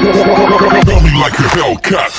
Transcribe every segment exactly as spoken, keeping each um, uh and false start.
like a Hellcat.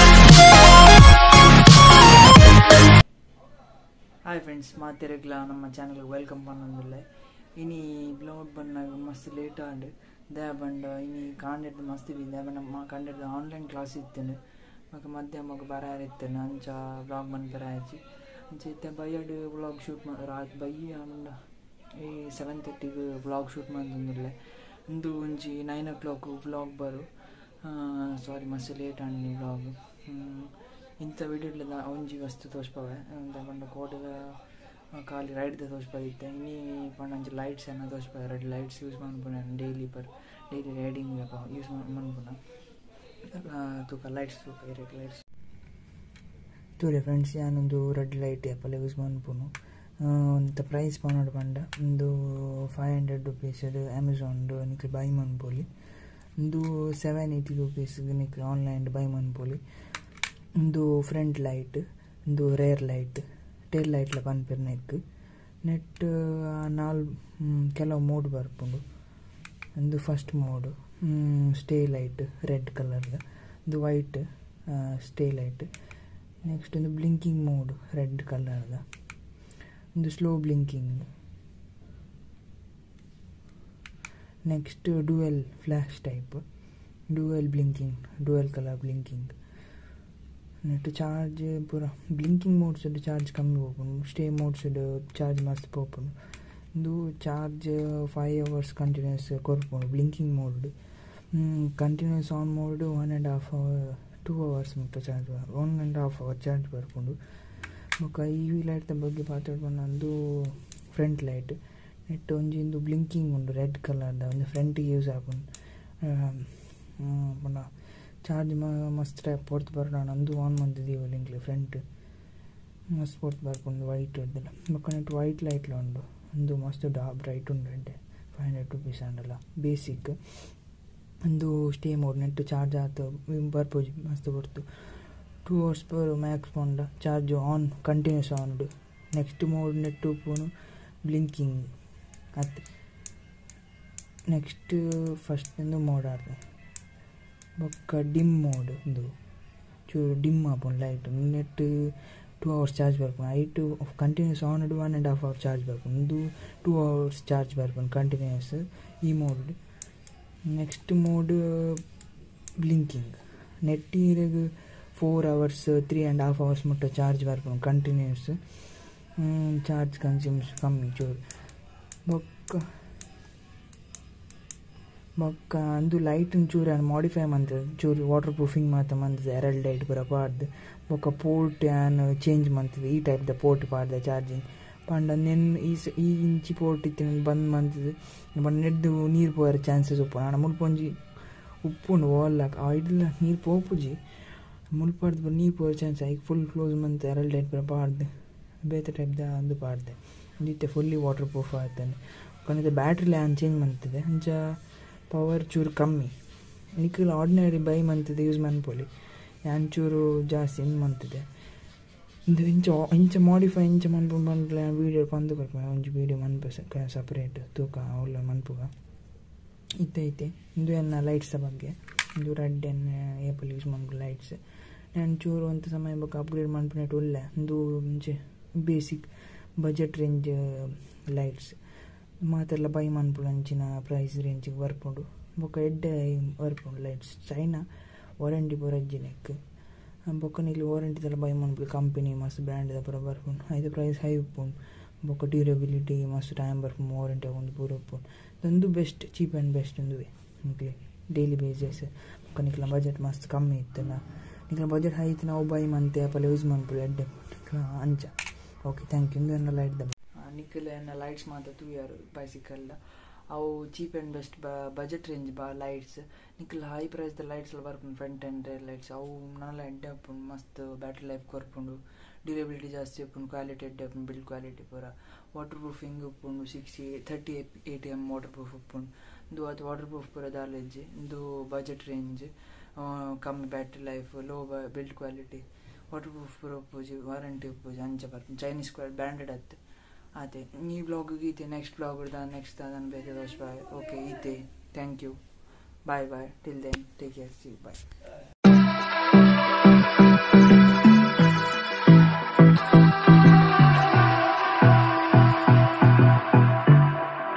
Hi friends, ಮಾತಿರಗ್ಲ ನಮ್ಮ ಚಾನಲ್ಗೆ welcome ಪನ್ನೊಂದುಲ್ಲೆ ಇನಿ ಬ್ಲಾಗ್ ಬಂದಾಗ ಮಸ್ತ್ ಲೇಟ್ ಆಂಡ್ ದೇ ಬಂಡ ಇನಿ ಕಾಂಡೆಡ್ ಮಸ್ತ್ ಬಿ ದೇ ನಮ್ಮ ಕಾಂಡೆಡ್ ಆನ್ಲೈನ್ ಕ್ಲಾಸ್ ಇತ್ತೇನೆ ಮಗ ಮಧ್ಯ ಮಗ ಬರಾರ ಇತ್ತೇನೆ ಅಂಚ ಬ್ಲಾಗ್ ಬಂದು ಬರಾಚಿ ಅಂಚ ಇತ್ತೆ ಬೈಯಡ್ ಬ್ಲಾಗ್ ಶೂಟ್ ಮಾ ರಾತ್ ಬೈಯ ಅಂಡ ಈ ಸೆವೆನ್ ತರ್ಟಿಗೆ ಬ್ಲಾಗ್ ಶೂಟ್ ಮಾಡ್ತಿದ್ದಿಲ್ಲ ಇಂದು ಒಂಜಿ ನೈನ್ ಓ ಕ್ಲಾಕ್ ಬ್ಲಾಗ್ ಬರು ಸಾರಿ ಮಸ್ತ್ ಲೇಟ್ ಆಂಡ್ ಈ ಬ್ಲಾಗ್ ಇಂಥ ವಿಡಿಯೋಡ್ಲ ಒಂಜಿ ವಸ್ತು ತೋರಿಸ್ಪವೆ ಅಂತ ಪಂಡ ಕೋಟದ ಖಾಲಿ ರೈಡ್ದ ತೋರಿಸ್ಪದಿತ್ತೆ ಇನ್ನಿ ಪಂಡ ಲೈಟ್ಸ್ ಅನ್ನ ತೋರಿಸ್ಪವೆ ರೆಡ್ ಲೈಟ್ಸ್ ಯೂಸ್ ಮಾಡ್ಪುನ daily per daily riding use ಮಾಡ್ಪುನ ತೂಕ ಲೈಟ್ಸ್ ತೂಕ ಇರಕ್ಕೆ ಲೈಟ್ಸ್ ತೂರೆ ಫ್ರೆಂಡ್ಸ್ ನಾನೊಂದು ರೆಡ್ ಲೈಟ್ ಆ್ಯಪಲ್ಲ ಯೂಸ್ ಮಾಡ್ಪುನು ಒಂದು ಪ್ರೈಸ್ ಪನ್ನೋಡು ಪಂಡ ಒಂದು ಫೈವ್ ಹಂಡ್ರೆಡ್ ರುಪೀಸ್ ಅದು ಅಮೆಝಾನ್ದು ನಿಕ್ಲು ಬೈ ಮನ್ಪೊಲಿ ಒಂದು ಸೆವೆನ್ ಏಯ್ಟಿ ರುಪೀಸ್ ನಿಕ್ಲು ಆನ್ಲೈನ್ ಬೈ ಮನ್ಪೊಲಿ ಒಂದು ಫ್ರಂಟ್ ಲೈಟ್ ಒಂದು ರೇರ್ ಲೈಟ್ ಟೇಲ್ ಲೈಟ್ಲ ಪನ್ಪೆರ್ ನೆಕ್ ನೆಟ್ ನಾಲ್ ಕೆಲವು ಮೋಡ್ ಬರ್ಪುಂಡು ಒಂದು first mode stay light red ಕಲರ್ದ ಒಂದು ವೈಟ್ ಸ್ಟೇ ಲೈಟ್ ನೆಕ್ಸ್ಟ್ ಒಂದು ಬ್ಲಿಂಕಿಂಗ್ ಮೋಡ್ ರೆಡ್ ಕಲರ್ದ ಒಂದು slow blinking next dual flash type dual blinking dual colour blinking ನೆಟ್ ಚಾರ್ಜ್ ಪೂರ ಬ್ಲಿಂಕಿಂಗ್ ಮೋಡ್ಸ್ ಚಾರ್ಜ್ ಕಮ್ಮಿ ಹೋಗ್ಬೋದು ಸ್ಟೇ ಮೋಡ್ಸ್ ಚಾರ್ಜ್ ಮಸ್ತ್ ಪೋಪುಂಡು ಇದು ಚಾರ್ಜ್ ಫೈವ್ ಅವರ್ಸ್ ಕಂಟಿನ್ಯೂಸ್ ಕೊರ್ಪುಂಡು blinking mode continuous on mode one and half hour two hours ಮುಟ್ಟ charge one and half hour charge ಬರ್ಪುಂಡು ಬೊಕ್ಕ ಈ ಲೈಟ್ ಬಗ್ಗೆ ಮಾತಾಡ್ಕೊಂಡು ನಂದು ಫ್ರಂಟ್ ಲೈಟ್ ನೆಟ್ ಒಂಜಿಂದು ಬ್ಲಿಂಕಿಂಗ್ ಉಂಡು ರೆಡ್ ಕಲರ್ದ ಒಂದು ಫ್ರಂಟಿಗೆ ಯೂಸ್ ಆಪುಂಡು ಪುನಃ ಚಾರ್ಜ್ ಮಸ್ತ್ ಪೊರ್ತು ಬರ್ಡ ನಂದು ಆನ್ ಮಂತಿದ್ದೀವಿ ಲಿಂಕ್ಲಿ ಫ್ರಂಟ್ ಮಸ್ತ್ ಪೊರ್ತು ಬರ್ಪುಂಡು ವೈಟ್ ಇದ್ದಲ್ಲ ಬೊಕ್ಕ ನೆಟ್ ವೈಟ್ ಲೈಟ್ಲ ಉಂಡು ಒಂದು ಮಸ್ತ್ ಡಾ ಬ್ರೈಟ್ ಉಂಡು ಅಂಡೆ ಫೈವ್ ಹಂಡ್ರೆಡ್ ರುಪೀಸ್ ಅಂಡಲ್ಲ ಬೇಸಿಕ್ ಒಂದು ಸ್ಟೇ ಮೋಡ್ ನೆಟ್ ಚಾರ್ಜ್ ಆತ ಬರ್ಪೋಜಿ ಮಸ್ತ್ ಕೊಡ್ತು ಟೂ ಅವರ್ಸ್ ಪರ್ ಮ್ಯಾಕ್ಸ್ ಪೋಂಡ ಚಾರ್ಜ್ ಆನ್ ಕಂಟಿನ್ಯೂಸ್ ಆನ್ ಉಂಡು ನೆಕ್ಸ್ಟ್ ಮೋಡ್ ನೆಟ್ ಪೋನು ಬ್ಲಿಂಕಿಂಗ್ ಅತ್ತೆ ನೆಕ್ಸ್ಟ್ ಫಸ್ಟ್ ಒಂದು ಮೋಡ್ ಆಡ್ದೆ ಬೊಕ್ಕ ಡಿಮ್ ಮೋಡ್ ಒಂದು ಚೂರು ಡಿಮ್ ಆಪುಂಡು ಲೈಟ್ ನೆಟ್ ಟೂ ಅವರ್ಸ್ ಚಾರ್ಜ್ ಬರ್ಪುಂಡು ಐಟು ಕಂಟಿನ್ಯೂಸ್ ಆನ್ ಇಡು one and half hour charge ಬರ್ಪುಂಡು ಒಂದು ಟೂ ಅವರ್ಸ್ ಚಾರ್ಜ್ ಬರ್ಪುಂಡು ಕಂಟಿನ್ಯೂಸ್ ಈ ಮೋಡ್ ನೆಕ್ಸ್ಟ್ ಮೋಡ್ ಬ್ಲಿಂಕಿಂಗ್ ನೆಟ್ ಇರಗೆ four hours three and half hours ಮುಟ್ಟ ಚಾರ್ಜ್ ಬರ್ಪುಂಡು ಕಂಟಿನ್ಯೂಸ್ ಚಾರ್ಜ್ ಕನ್ಸ್ಯೂಮ್ಸ್ ಕಮ್ಮಿ ಚೂರು ಬೊಕ್ಕ ಬೊಕ್ಕ ಅಂದು ಲೈಟ್ ಚೂರು ಮಾಡಿಫೈ ಮಂತದ ಚೂರು ವಾಟರ್ ಪ್ರೂಫಿಂಗ್ ಮಾತ ಮಂತದ ಎರಡು ಲೈಟ್ ಪೂರ ಪಾಡ್ದು ಬೊಕ್ಕ ಪೋರ್ಟ್ ಆ್ಯನ್ ಚೇಂಜ್ ಮಂತದ ಈ ಟೈಪ್ದ ಪೋರ್ಟ್ ಪಾಡ್ದೆ ಚಾರ್ಜಿಂಗ್ ಪಂಡ ನೆನ್ ಈ ಈ ಇಂಚಿ ಪೋರ್ಟ್ ಇತ್ತು ಬಂದ್ ಮಂತದ ಪಂಡ ನೆಡ್ದು ನೀರು ಪೋಯರ ಚಾನ್ಸಸ್ ಉಪ್ಪು ನಾನು ಮುಲ್ಪೊಂಜಿ ಉಪ್ಪುಂಡು ಓಲ್ಲಾಕ ಆ ಇಡ್ಲ ನೀರು ಪೋಪುಜಿ ಮುಲ್ಪಾಡ್ದು ನೀರು ಪೋಯರ ಚಾನ್ಸ್ ಈಗ ಫುಲ್ ಕ್ಲೋಸ್ ಮಂತ್ ಎರಡು ಲೈಟ್ ಪೂರ ಪಾಡ್ದು ಬೇತೆ ಟೈಪ್ದ ಅಂದು ಪಾಡ್ದೆ ಇತ್ತೆ ಫುಲ್ಲಿ ವಾಟರ್ ಪ್ರೂಫ್ ಆಗ್ತಾನೆ ಕೊನೆಗೆ ಬ್ಯಾಟ್ರಿ ಲ್ಯಾನ್ ಚೇಂಜ್ ಮಂತದೆ ಅಂಚ ಪವರ್ ಚೂರು ಕಮ್ಮಿ ನಿಖಲ್ ಆರ್ಡಿನರಿ ಬೈ ಮಂತದೆ ಯೂಸ್ ಮನ್ಪೊಲಿ ಯಾನ್ ಚೂರು ಜಾಸ್ತಿ ಇನ್ನು ಮಂತದೆ ಇದು ಇಂಚ ಇಂಚ ಮಾಡಿಫೈ ಇಂಚ ಮನ್ಪು ಮನ್ಪಲ ವೀಡಿಯೋ ಪಂದು ಕೊಡ್ಪ ಒಂಜಿ ವೀಡಿಯೋ ಮನ್ಪ ಸಪ್ರೇಟ್ ತೂಕ ಅವಳ ಮನ್ಪುಗ ಇತ್ತೆ ಐತೆ ಇದು ಎನ್ನ ಲೈಟ್ಸ್ ಬಗ್ಗೆ ಇದು ರೆಡ್ ಎನ್ನ ಏಪಲ್ ಯೂಸ್ ಮನ್ಪು ಲೈಟ್ಸ್ ನಾನು ಚೂರು ಅಂತ ಸಮಯ ಬಗ್ಗೆ ಅಪ್ಗ್ರೇಡ್ ಮನ್ಪುನೆಟ್ ಒಳ್ಳೆ ಒಂದು ಮುಂಚೆ ಬೇಸಿಕ್ ಬಜೆಟ್ ರೇಂಜ್ ಲೈಟ್ಸ್ ಮಾತೆಲ್ಲ ಬೈ ಮನ್ಪುಡು ಅಂಚಿನ ಪ್ರೈಸ್ ರೇಂಜಿಗೆ ಬರ್ಪುಂಡು ಬೊಕ್ಕ ಎಡ್ಡೆ ಬರ್ಪುಂಡು ಲೈಟ್ಸ್ ಚೈನಾ ವಾರಂಟಿ ಪೂರ ಅಜ್ಜಿನೆಕ್ ಬೊಕ್ಕ ನೀಲಿ ವಾರಂಟಿದೆಲ್ಲ ಬೈ ಮನ್ಪುಡು ಕಂಪನಿ ಮಸ್ತ್ ಬ್ರ್ಯಾಂಡ್ದ ಪೂರ ಬರ್ಪುಂಡು ಐದು ಪ್ರೈಸ್ ಹೈ ಉಪ್ಪುಂಡು ಬೊಕ್ಕ ಡ್ಯೂರಬಿಲಿಟಿ ಮಸ್ತ್ ಟೈಮ್ ಬರ್ಪುಂಡು ವಾರಂಟಿ ಆಗೊಂಡು ಪೂರ ಉಪ್ಪುಂಡು ಅದೊಂದು ಬೆಸ್ಟ್ ಚೀಪ್ ಆ್ಯಂಡ್ ಬೆಸ್ಟ್ ಒಂದುವೆ ಓಕೆ ಡೈಲಿ ಬೇಸಸ್ ಬೊಕ್ಕ ನಿಕ್ಲ ಬಜೆಟ್ ಮಸ್ತ್ ಕಮ್ಮಿ ಇತ್ತಲ್ಲ ನಿಕ್ಲ ಬಜೆಟ್ ಹೈ ಇತ್ತು ನಾವು ಬೈ ಮಂತೆ ಆಪಲ್ಲ ಯೂಸ್ ಮನ್ಪುಡು ಎಡ್ಡೆ ಅಂಚ ಓಕೆ ಥ್ಯಾಂಕ್ ಯು ಇಂದು ಎಲ್ಲ ಲೈಟ್ ದ ನಿಖಲ್ ಎನ್ನ ಲೈಟ್ಸ್ ಮಾತ್ರ ತೂ ಯಾರು ಬೈಸಿಕಲ್ ಅವು cheap and best budget range ಬಾ ಲೈಟ್ಸ್ ನಿಖಲ್ ಹೈ ಪ್ರೈಸ್ದ ಲೈಟ್ಸ್ ಎಲ್ಲ ಬರ್ಪುಂಡು ಫ್ರಂಟ್ ಆ್ಯಂಡ್ ರೇರ್ ಲೈಟ್ಸ್ ಅವು ನಾಲ್ ಎಡ್ಡೆ ಉಪ್ಪುಂಡು ಮಸ್ತ್ ಬ್ಯಾಟ್ರಿ ಲೈಫ್ ಕೊರ್ಪುಂಡು ಡ್ಯೂರಬಿಲಿಟಿ ಜಾಸ್ತಿ ಉಪ್ಪುಂಡು ಕ್ವಾಲಿಟಿ ಎಡ್ಡೆ ಉಪ್ಪುಂಡು ಬಿಲ್ಡ್ ಕ್ವಾಲಿಟಿ ಪೂರ ವಾಟರ್ ಪ್ರೂಫಿಂಗ್ ಉಪ್ಪುಂಡು sixty thirty eight m waterproof ಉಪ್ಪುಂಡು ಇದು ಅದು ವಾಟರ್ ಪ್ರೂಫ್ ಪೂರ ದಾಲೆಜ್ಜಿ ಇದು ಬಜೆಟ್ ರೇಂಜ್ ಕಮ್ಮಿ battery life low build quality waterproof ಪೂರ ಉಪ್ಪುಜಿ ವಾರಂಟಿ ಉಪ್ಪುಜಿ ಅಂಚ ಬರ್ಪುಂಡು ಚೈನೀಸ್ ಬ್ರ್ಯಾಂಡೆಡ್ ಅತ್ತೆ ಅದೇ ಈ ಬ್ಲಾಗ್ ಗೀತೆ ನೆಕ್ಸ್ಟ್ ಬ್ಲಾಗ್ ನೆಕ್ಸ್ಟ್ ಅದನ್ನು ಬೇಕಾದ ಓಕೆ ಈತೆ thank you Bye bye. Till then, take care. See you. Bye.